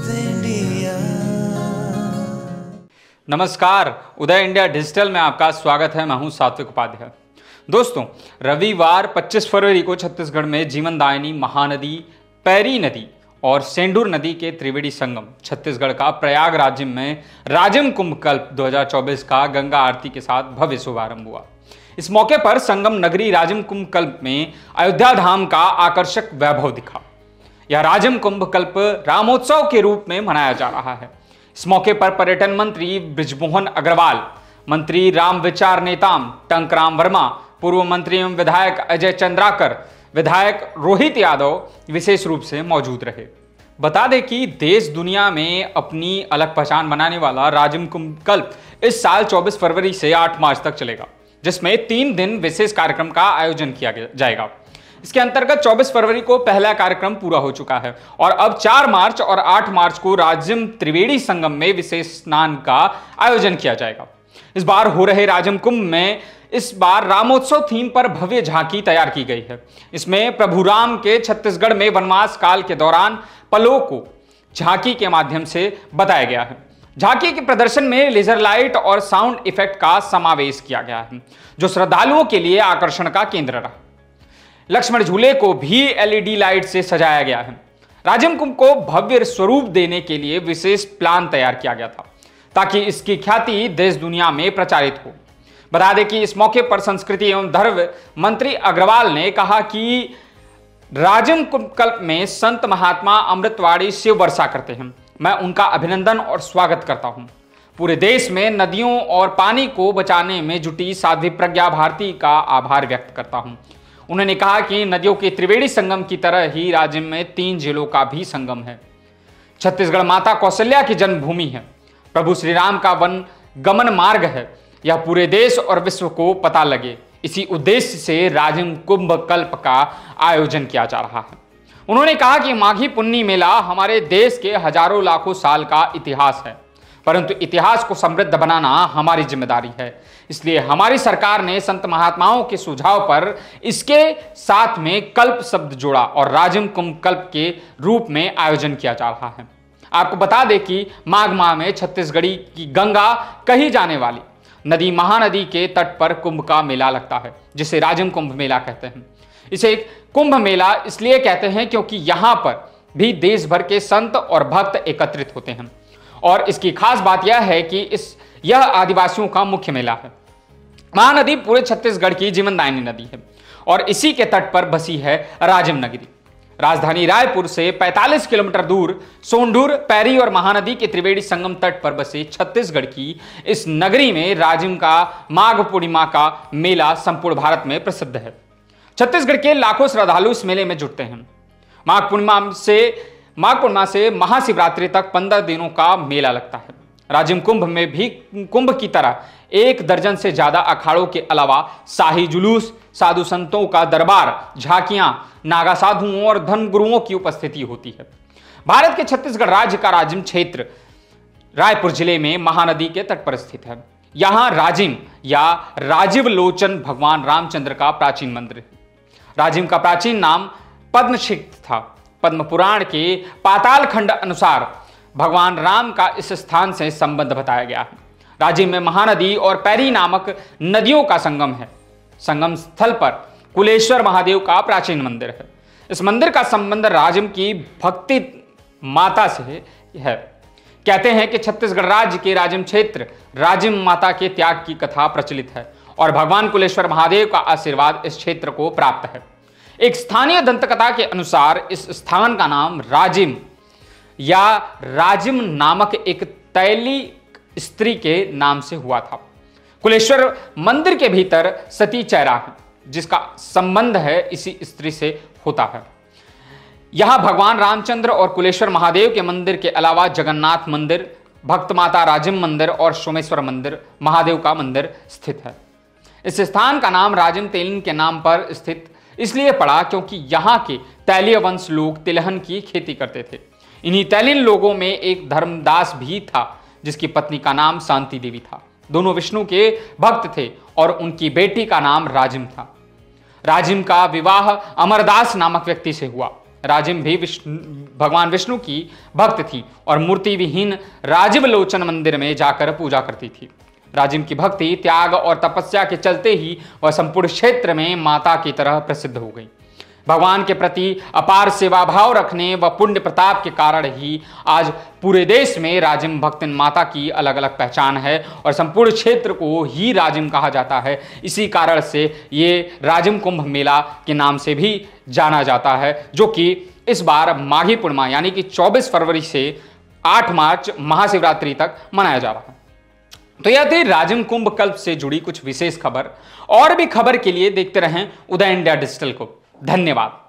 नमस्कार, उदय India digital में आपका स्वागत है। मैं हूं सात्विक उपाध्याय। दोस्तों, रविवार 25 फरवरी को छत्तीसगढ़ में जीवनदायिनी महानदी, पैरी नदी और सेंडूर नदी के त्रिवेणी संगम छत्तीसगढ़ का प्रयागराज में राजिम कुंभ कल्प 2024 का गंगा आरती के साथ भव्य शुभारंभ हुआ। इस मौके पर संगम नगरी राजिम कुंभ कल्प में अयोध्या धाम का आकर्षक वैभव दिखा। यह राजिम कुंभ कल्प रामोत्सव के रूप में मनाया जा रहा है। इस मौके पर पर्यटन मंत्री बृजमोहन अग्रवाल, मंत्री राम विचार नेताम टंकराम वर्मा, पूर्व मंत्री एवं विधायक अजय चंद्राकर, विधायक रोहित यादव विशेष रूप से मौजूद रहे। बता दें कि देश दुनिया में अपनी अलग पहचान बनाने वाला राजिम कुंभ कल्प इस साल 24 फरवरी से 8 मार्च तक चलेगा, जिसमें 3 दिन विशेष कार्यक्रम का आयोजन किया जाएगा। इसके अंतर्गत 24 फरवरी को पहला कार्यक्रम पूरा हो चुका है और अब 4 मार्च और 8 मार्च को राजिम त्रिवेणी संगम में विशेष स्नान का आयोजन किया जाएगा। इस बार हो रहे राजिम कुंभ में इस बार रामोत्सव थीम पर भव्य झांकी तैयार की गई है। इसमें प्रभु राम के छत्तीसगढ़ में वनवास काल के दौरान पलों को झांकी के माध्यम से बताया गया है। झांकी के प्रदर्शन में लेजर लाइट और साउंड इफेक्ट का समावेश किया गया है, जो श्रद्धालुओं के लिए आकर्षण का केंद्र रहा। लक्ष्मण झूले को भी एलईडी लाइट से सजाया गया है। राजिम कुंभ को भव्य स्वरूप देने के लिए विशेष प्लान तैयार किया गया था, ताकि इसकी ख्याति देश दुनिया में प्रचारित हो। बता दें कि इस मौके पर संस्कृति एवं धर्म मंत्री अग्रवाल ने कहा कि राजिम कुंभ कल्प में संत महात्मा अमृतवाणी शिव वर्षा करते हैं। मैं उनका अभिनंदन और स्वागत करता हूं। पूरे देश में नदियों और पानी को बचाने में जुटी साध्वी प्रज्ञा भारती का आभार व्यक्त करता हूं। उन्होंने कहा कि नदियों के त्रिवेणी संगम की तरह ही राजिम में 3 जिलों का भी संगम है। छत्तीसगढ़ माता कौशल्या की जन्मभूमि है, प्रभु श्री राम का वन गमन मार्ग है। यह पूरे देश और विश्व को पता लगे, इसी उद्देश्य से राजिम कुंभ कल्प का आयोजन किया जा रहा है। उन्होंने कहा कि माघी पुन्नी मेला हमारे देश के हजारों लाखों साल का इतिहास है, परंतु इतिहास को समृद्ध बनाना हमारी जिम्मेदारी है। इसलिए हमारी सरकार ने संत महात्माओं के सुझाव पर इसके साथ में कल्प शब्द जोड़ा और राजिम कुंभ कल्प के रूप में आयोजन किया जा रहा है। आपको बता दें कि माघ माह में छत्तीसगढ़ी की गंगा कही जाने वाली नदी महानदी के तट पर कुंभ का मेला लगता है, जिसे राजिम कुंभ मेला कहते हैं। इसे कुंभ मेला इसलिए कहते हैं क्योंकि यहाँ पर भी देश भर के संत और भक्त एकत्रित होते हैं और इसकी खास बात यह है कि यह आदिवासियों का मुख्य मेला है। महानदी पूरे छत्तीसगढ़ की जीवनदायिनी नदी है और इसी के तट पर बसी है राजिम नगरी। राजधानी रायपुर से 45 किलोमीटर दूर सोंडूर, पैरी और महानदी के त्रिवेणी संगम तट पर बसे छत्तीसगढ़ की इस नगरी में राजिम का माघ पूर्णिमा का मेला संपूर्ण भारत में प्रसिद्ध है। छत्तीसगढ़ के लाखों श्रद्धालु इस मेले में जुटते हैं। माघ पूर्णिमा से महाशिवरात्रि तक 15 दिनों का मेला लगता है। राजिम कुंभ में भी कुंभ की तरह 1 दर्जन से ज्यादा अखाड़ों के अलावा शाही जुलूस, साधु संतों का दरबार, झांकियां, नागा साधुओं और धर्म गुरुओं की उपस्थिति होती है। भारत के छत्तीसगढ़ राज्य का राजिम क्षेत्र रायपुर जिले में महानदी के तट पर स्थित है। यहां राजिम या राजीव लोचन भगवान रामचंद्र का प्राचीन मंदिर है। राजिम का प्राचीन नाम पद्मशिख था। पद्म पुराण के पाताल खंड अनुसार भगवान राम का इस स्थान से संबंध बताया गया है। राजिम में महानदी और पैरी नामक नदियों का संगम है। संगम स्थल पर कुलेश्वर महादेव का प्राचीन मंदिर है। इस मंदिर का संबंध राजिम की भक्ति माता से है। कहते हैं कि छत्तीसगढ़ राज्य के राजिम क्षेत्र राजिम माता के त्याग की कथा प्रचलित है और भगवान कुलेश्वर महादेव का आशीर्वाद इस क्षेत्र को प्राप्त है। एक स्थानीय दंतकथा के अनुसार इस स्थान का नाम राजिम या राजिम नामक एक तैली स्त्री के नाम से हुआ था। कुलेश्वर मंदिर के भीतर सती चेहरा है, जिसका संबंध है इसी स्त्री से होता है। यहां भगवान रामचंद्र और कुलेश्वर महादेव के मंदिर के अलावा जगन्नाथ मंदिर, भक्त माता राजिम मंदिर और सोमेश्वर मंदिर महादेव का मंदिर स्थित है। इस स्थान का नाम राजिम तेलिन के नाम पर स्थित इसलिए पड़ा क्योंकि यहाँ के तैलीय वंश लोग तिलहन की खेती करते थे। इन्हीं तैलीन लोगों में एक धर्मदास भी था जिसकी पत्नी का नाम शांति देवी था। दोनों विष्णु के भक्त थे और उनकी बेटी का नाम राजिम था। राजिम का विवाह अमरदास नामक व्यक्ति से हुआ। राजिम भी भगवान विष्णु की भक्त थी और मूर्ति विहीन राजीव लोचन मंदिर में जाकर पूजा करती थी। राजिम की भक्ति, त्याग और तपस्या के चलते ही वह संपूर्ण क्षेत्र में माता की तरह प्रसिद्ध हो गई। भगवान के प्रति अपार सेवा भाव रखने व पुण्य प्रताप के कारण ही आज पूरे देश में राजिम भक्त माता की अलग अलग पहचान है और संपूर्ण क्षेत्र को ही राजिम कहा जाता है। इसी कारण से ये राजिम कुंभ मेला के नाम से भी जाना जाता है, जो कि इस बार माघी पूर्णिमा यानी कि 24 फरवरी से 8 मार्च महाशिवरात्रि तक मनाया जा रहा है। तो यह थी राजिम कुंभ कल्प से जुड़ी कुछ विशेष खबर। और भी खबर के लिए देखते रहें उदय इंडिया डिजिटल को। धन्यवाद।